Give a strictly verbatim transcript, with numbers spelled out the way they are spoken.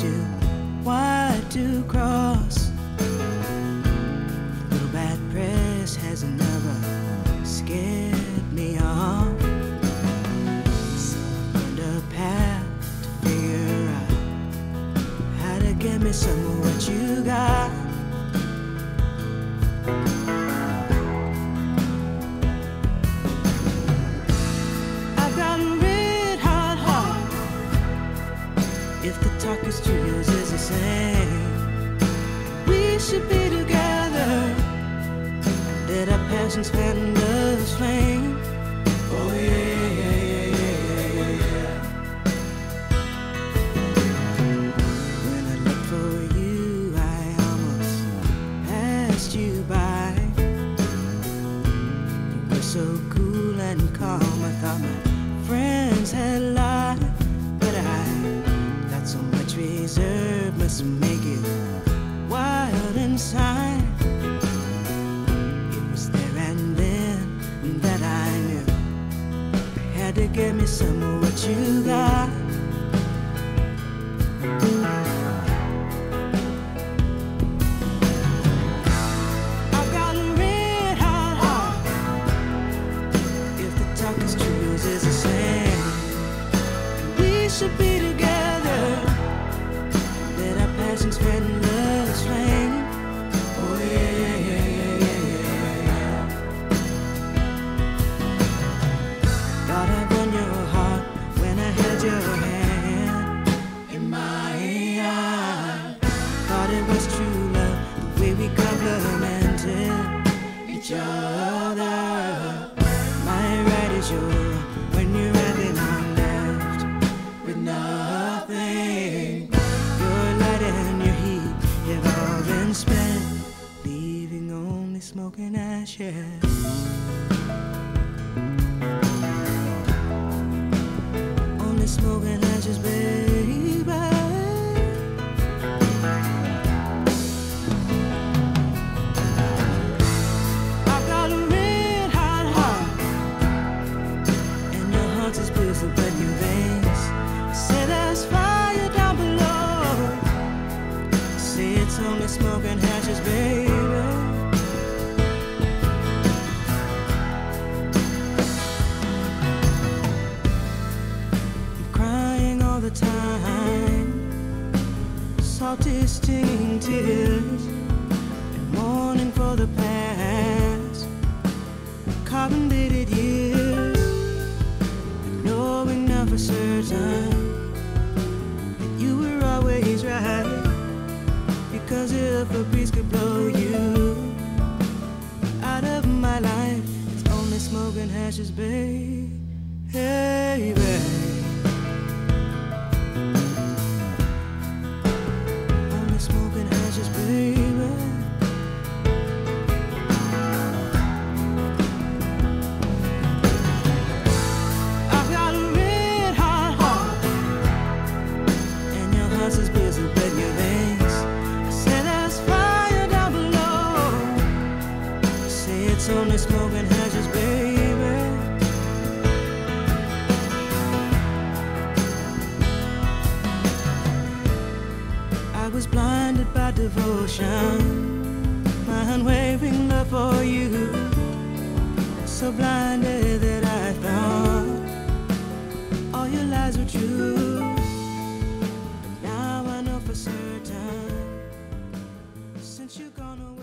too wide to cross. Little bad press has never scared me off. So I learned a path to figure out how to get me some of what you got. If the talk is true, yours is the same. We should be together. Let our passions fan the flame. Oh yeah, yeah, yeah, yeah, yeah, yeah. When I looked for you, I almost passed you by. You were so cool and calm, I thought my friends had lied. But I so much reserve must make you wild inside. It was there and then that I knew I had to get me some of what you got. I've got a red hot heart. If the talk is true, yours is the same. We should be together. Spreading love's flame. Oh yeah, yeah, yeah, yeah, yeah. Thought I won your heart when I held your hand in my hand. Thought it was true love, the way we complimented each other. My right is yours when you're right, then I'm left with nothing. And your heat have all been spent, leaving only smoking ashes. Only smoking ashes, baby. I've got a red hot heart, and your heart is blistered but your veins say there's fire down below. It's only smoking ashes, baby. You're crying all the time, salty stinging tears, and mourning for the past, carbon-dated years, and knowing now for certain that you were always right. Because if a breeze could blow you out of my life, it's only smoking ashes, baby. Hey, baby. Only smoking ashes, baby. I've got a red hot heart, and your heart's as busy, but your veins. It's only smoking ashes, baby. I was blinded by devotion, my unwavering love for you, so blinded that I thought all your lies were true. But now I know for certain, since you've gone away.